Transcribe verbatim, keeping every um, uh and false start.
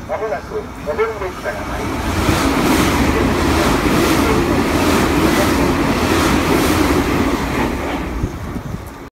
まもなく上り列車が参ります。